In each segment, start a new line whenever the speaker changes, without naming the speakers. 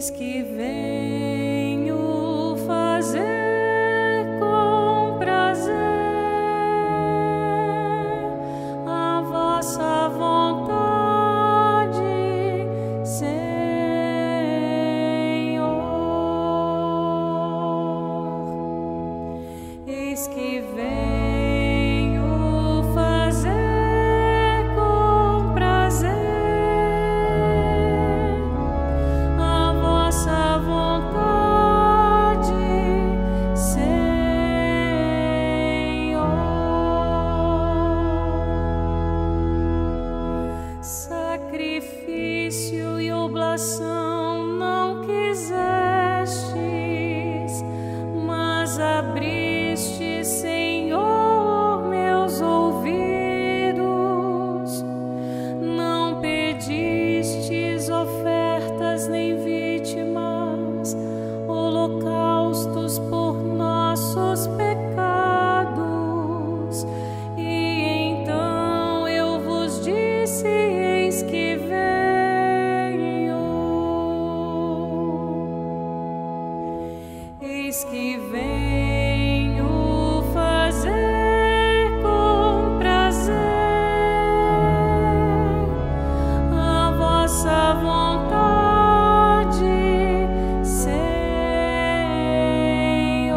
Eis que venho fazer com prazer a vossa vontade, Senhor. Eis que venho fazer com prazer a vossa vontade, Senhor. Sacrifício e oblação não quisestes, mas abriste, Senhor, meus ouvidos. Não pedistes ofertas nem vítimas, holocaustos por nossos pecados. E então eu vos disse: eis que venho. Eis que venho fazer com prazer a vossa vontade, Senhor.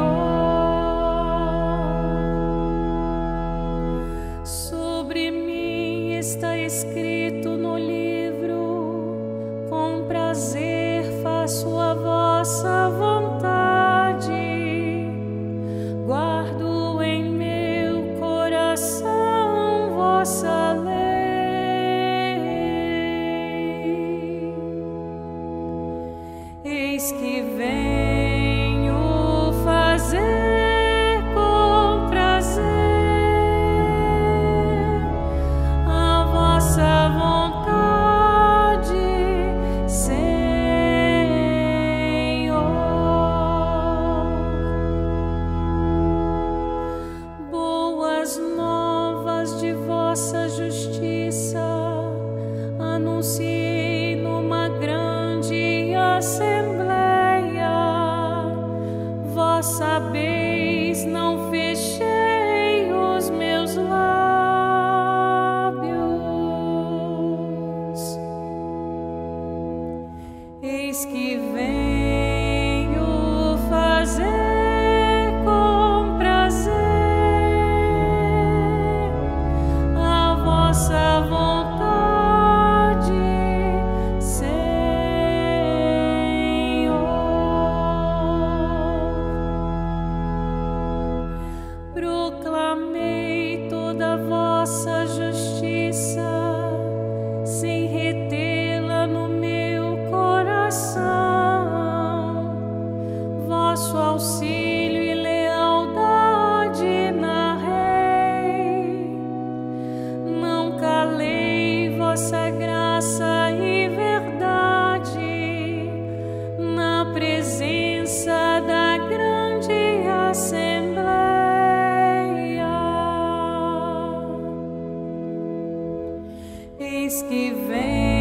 Sobre mim está escrito no livro: com prazer faço a vossa vontade. Guardo em meu coração vossa lei. Eis que venho fazer com prazer a vossa vontade, Senhor. Boas novas de vossa justiça anunciei numa grande assembleia. Vós sabeis, não fechei os meus lábios. Eis que venho fazer com prazer a vossa vontade, Senhor. Proclamei toda a vossa justiça, sem retê-la no meu coração. Vosso auxílio e lealdade narrei. Não calei vossa graça e verdade na presença da grande assembleia. Eis que vem